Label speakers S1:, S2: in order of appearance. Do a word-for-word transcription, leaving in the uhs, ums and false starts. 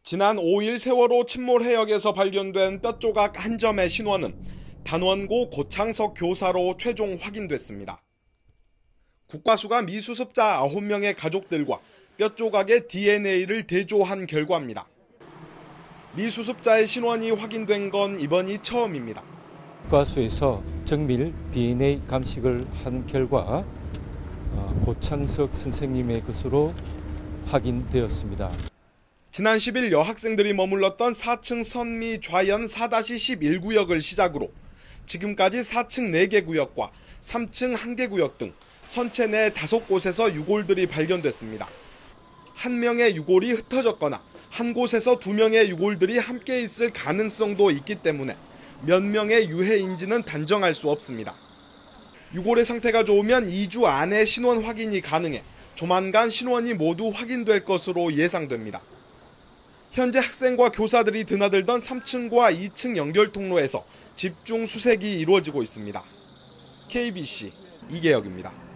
S1: 지난 오 일 세월호 침몰 해역에서 발견된 뼈조각 한 점의 신원은 단원고 고창석 교사로 최종 확인됐습니다. 국과수가 미수습자 아홉 명의 가족들과 뼈조각의 디엔에이를 대조한 결과입니다. 미수습자의 신원이 확인된 건 이번이 처음입니다.
S2: 국과수에서 정밀 디엔에이 감식을 한 결과 고창석 선생님의 것으로 확인되었습니다.
S1: 지난 십 일 여학생들이 머물렀던 사 층 선미 좌연 사 십일 구역을 시작으로 지금까지 사 층 네 개 구역과 삼 층 한 개 구역 등 선체 내 다섯 곳에서 유골들이 발견됐습니다. 한 명의 유골이 흩어졌거나 한 곳에서 두 명의 유골들이 함께 있을 가능성도 있기 때문에 몇 명의 유해인지는 단정할 수 없습니다. 유골의 상태가 좋으면 이 주 안에 신원 확인이 가능해 조만간 신원이 모두 확인될 것으로 예상됩니다. 현재 학생과 교사들이 드나들던 삼 층과 이 층 연결 통로에서 집중 수색이 이루어지고 있습니다. 케이비씨 이계혁입니다.